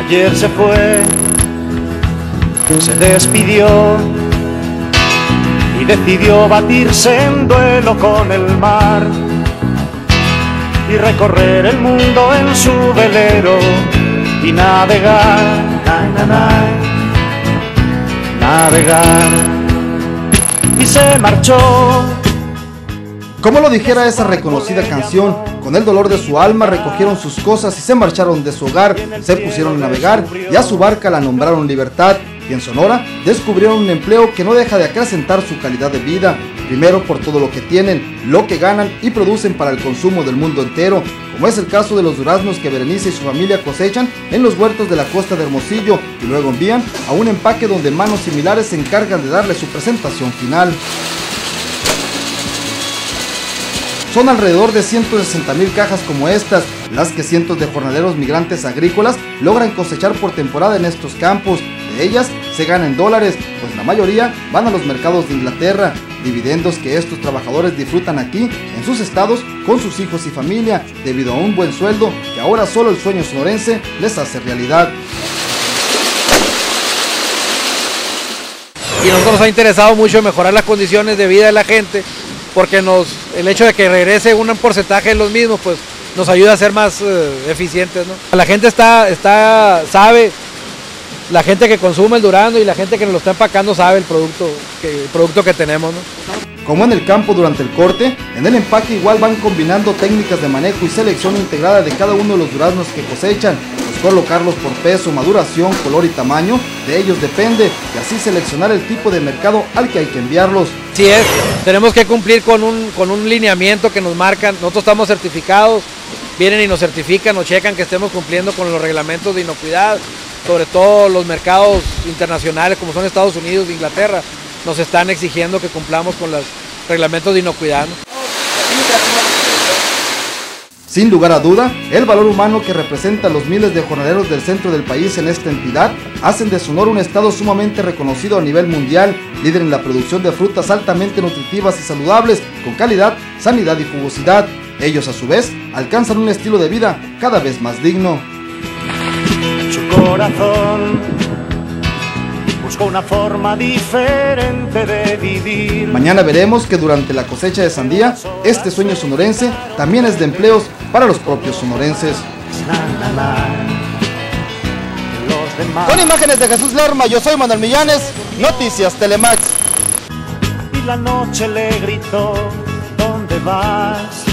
Ayer se fue, se despidió y decidió batirse en duelo con el mar y recorrer el mundo en su velero y navegar, navegar, y se marchó. Como lo dijera esa reconocida canción, con el dolor de su alma recogieron sus cosas y se marcharon de su hogar, se pusieron a navegar y a su barca la nombraron Libertad, y en Sonora descubrieron un empleo que no deja de acrecentar su calidad de vida, primero por todo lo que tienen, lo que ganan y producen para el consumo del mundo entero, como es el caso de los duraznos que Berenice y su familia cosechan en los huertos de la costa de Hermosillo y luego envían a un empaque donde manos similares se encargan de darle su presentación final. Son alrededor de 160,000 cajas como estas, las que cientos de jornaleros migrantes agrícolas logran cosechar por temporada en estos campos. De ellas se ganan dólares, pues la mayoría van a los mercados de Inglaterra, dividendos que estos trabajadores disfrutan aquí, en sus estados, con sus hijos y familia, debido a un buen sueldo que ahora solo el sueño sonorense les hace realidad. Y nosotros nos ha interesado mucho mejorar las condiciones de vida de la gente, porque el hecho de que regrese un porcentaje de los mismos, pues nos ayuda a ser más eficientes, ¿no? La gente sabe, la gente que consume el durazno y la gente que nos lo está empacando sabe el producto que tenemos, ¿no? Como en el campo durante el corte, en el empaque igual van combinando técnicas de manejo y selección integrada de cada uno de los duraznos que cosechan, pues colocarlos por peso, maduración, color y tamaño, de ellos depende, y así seleccionar el tipo de mercado al que hay que enviarlos. Sí es, tenemos que cumplir con un lineamiento que nos marcan, nosotros estamos certificados, vienen y nos certifican, nos checan que estemos cumpliendo con los reglamentos de inocuidad, sobre todo los mercados internacionales como son Estados Unidos e Inglaterra, nos están exigiendo que cumplamos con los reglamentos de inocuidad, ¿no? Sin lugar a duda, el valor humano que representa a los miles de jornaleros del centro del país en esta entidad hacen de Sonora un estado sumamente reconocido a nivel mundial, líder en la producción de frutas altamente nutritivas y saludables, con calidad, sanidad y jugosidad. Ellos a su vez alcanzan un estilo de vida cada vez más digno. Su corazón buscó una forma diferente de vivir. Mañana veremos que durante la cosecha de sandía, este sueño sonorense también es de empleos para los propios sonorenses. Con imágenes de Jesús Lerma, yo soy Manuel Millanes, Noticias Telemax. Y la noche le gritó, ¿dónde vas?